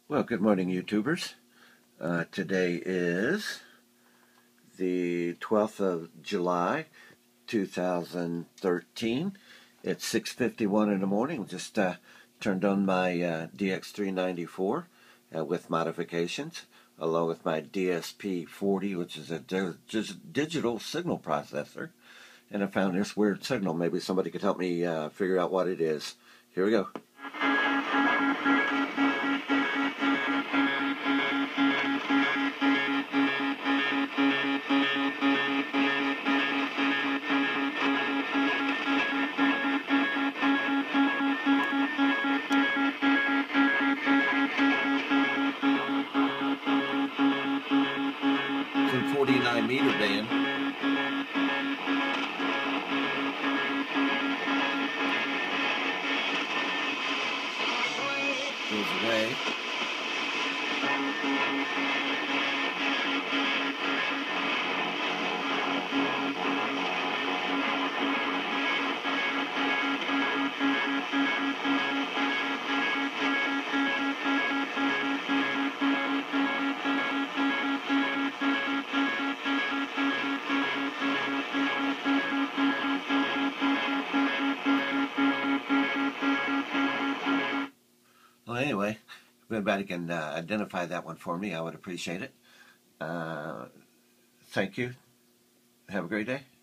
Well, good morning, YouTubers. Today is the 12th of July, 2013. It's 6:51 in the morning. Just turned on my DX394 with modifications, along with my DSP40, which is a digital signal processor. And I found this weird signal. Maybe somebody could help me figure out what it is. Here we go. It's in 49 meter band. Goes away. Well, anyway, if anybody can identify that one for me, I would appreciate it. Thank you. Have a great day.